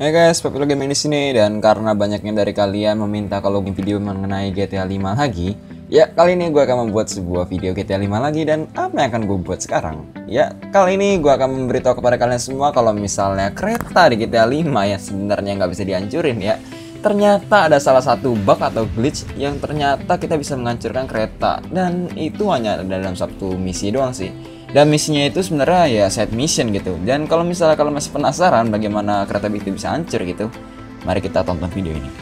Hey guys, Papilo Gaming di sini, dan karena banyaknya dari kalian meminta kalau bikin video mengenai GTA 5 lagi, ya kali ini gue akan membuat sebuah video GTA 5 lagi. Dan apa yang akan gue buat sekarang? Ya, kali ini gue akan memberitahu kepada kalian semua kalau misalnya kereta di GTA 5 yang sebenarnya nggak bisa dihancurin ya, ternyata ada salah satu bug atau glitch yang ternyata kita bisa menghancurkan kereta, dan itu hanya dalam satu misi doang sih. Dan misinya itu sebenarnya ya side mission gitu. Dan kalau misalnya kalian masih penasaran bagaimana kereta itu bisa hancur gitu, mari kita tonton video ini.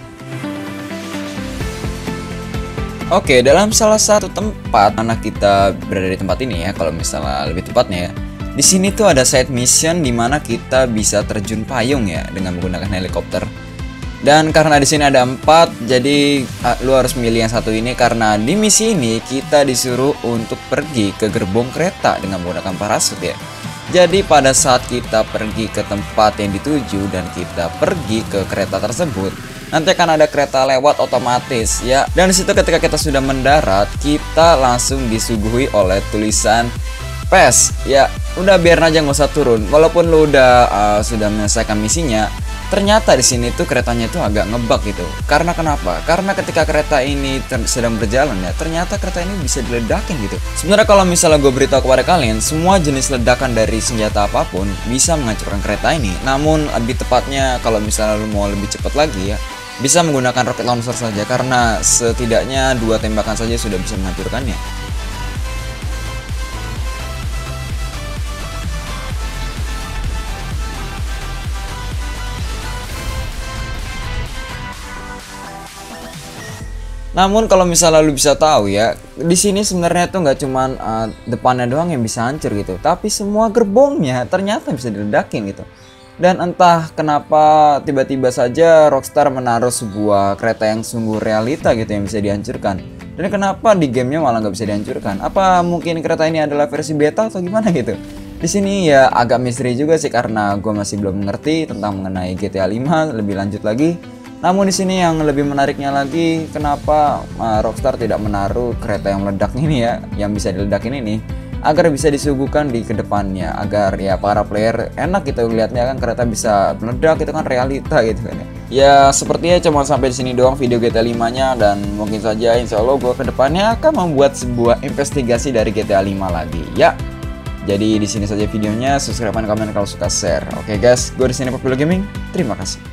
Oke, dalam salah satu tempat mana kita berada di tempat ini ya, kalau misalnya lebih tepatnya ya, di sini tuh ada side mission di mana kita bisa terjun payung ya dengan menggunakan helikopter. Dan karena di sini ada 4, jadi lu harus milih yang satu ini, karena di misi ini kita disuruh untuk pergi ke gerbong kereta dengan menggunakan parasut ya. Jadi pada saat kita pergi ke tempat yang dituju dan kita pergi ke kereta tersebut, nanti akan ada kereta lewat otomatis ya. Dan disitu ketika kita sudah mendarat, kita langsung disuguhi oleh tulisan PES ya. Udah biar aja nggak usah turun, walaupun lu udah sudah menyelesaikan misinya. Ternyata di sini tuh keretanya itu agak ngebug gitu. Karena kenapa? Karena ketika kereta ini sedang berjalan ya, ternyata kereta ini bisa diledakin gitu. Sebenarnya kalau misalnya gue beritahu kepada kalian, semua jenis ledakan dari senjata apapun bisa menghancurkan kereta ini. Namun lebih tepatnya kalau misalnya lu mau lebih cepat lagi ya, bisa menggunakan rocket launcher saja, karena setidaknya 2 tembakan saja sudah bisa menghancurkannya. Namun kalau misalnya lu bisa tahu ya, di sini sebenarnya tuh nggak cuman depannya doang yang bisa hancur gitu, tapi semua gerbongnya ternyata bisa diledakin gitu. Dan entah kenapa tiba-tiba saja Rockstar menaruh sebuah kereta yang sungguh realita gitu yang bisa dihancurkan. Dan kenapa di gamenya malah nggak bisa dihancurkan? Apa mungkin kereta ini adalah versi beta atau gimana gitu? Di sini ya agak misteri juga sih, karena gue masih belum mengerti tentang mengenai GTA 5 lebih lanjut lagi. Namun di sini yang lebih menariknya lagi, kenapa Rockstar tidak menaruh kereta yang meledak ini ya, yang bisa diledakin ini, agar bisa disuguhkan di kedepannya, agar ya para player enak gitu lihatnya, kan kereta bisa meledak, itu kan realita gitu kan ya. Ya sepertinya cuma sampai di sini doang video GTA 5-nya, dan mungkin saja insya Allah gue kedepannya akan membuat sebuah investigasi dari GTA 5 lagi ya. Jadi di sini saja videonya, subscribe dan komen kalau suka, share. Oke guys, gue di sini Papilo Gaming, terima kasih.